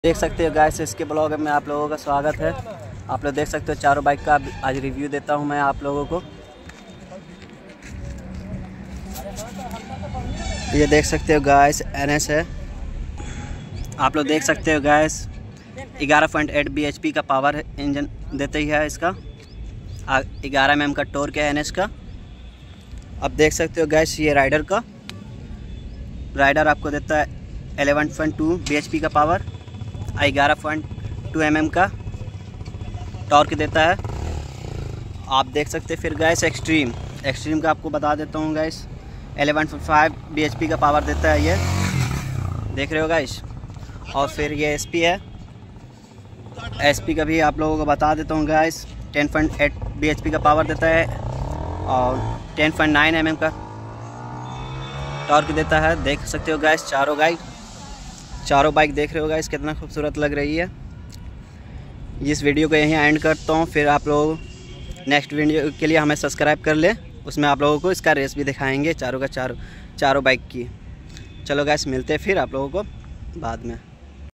देख सकते हो गाइस, इसके ब्लॉग में आप लोगों का स्वागत है। आप लोग देख सकते हो चारों बाइक का आज रिव्यू देता हूं मैं आप लोगों को। ये देख सकते हो गाइस, NS है। आप लोग देख सकते हो गाइस 11.8 bhp का पावर इंजन देते ही है इसका। 11 mm का टॉर्क है NS का। अब देख सकते हो गाइस ये राइडर आपको देता है 11.2 bhp का पावर, 11.2 mm का टॉर्क देता है। आप देख सकते हैं फिर गाइस एक्सट्रीम का आपको बता देता हूँ गाइस, 11.5 bhp का पावर देता है ये, देख रहे हो गाइस। और फिर ये SP है, SP का भी आप लोगों को बता देता हूँ गाइस, 10.8 bhp का पावर देता है और 10.9 mm का टॉर्क देता है। देख सकते हो गाइस चारों बाइक देख रहे हो गाइस कितना खूबसूरत लग रही है। इस वीडियो को यहीं एंड करता हूँ। फिर आप लोग नेक्स्ट वीडियो के लिए हमें सब्सक्राइब कर ले, उसमें आप लोगों को इसका रेस भी दिखाएंगे चारों बाइक की। चलो गाइस मिलते हैं फिर आप लोगों को बाद में।